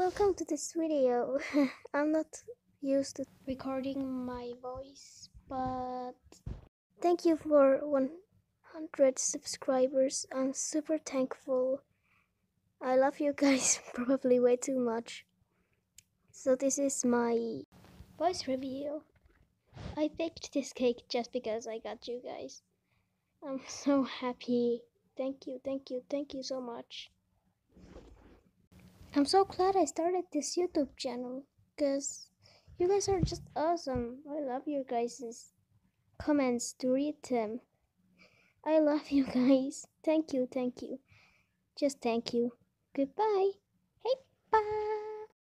welcome to this video. I'm not used to recording my voice, but thank you for 100 subscribers. I'm super thankful. I love you guys probably way too much. So this is my voice reveal. I baked this cake just because I got you guys. I'm so happy. Thank you so much. I'm so glad I started this YouTube channel because you guys are just awesome. I love your guys' comments to read them. I love you guys. Thank you. Just thank you. Goodbye. Heippa.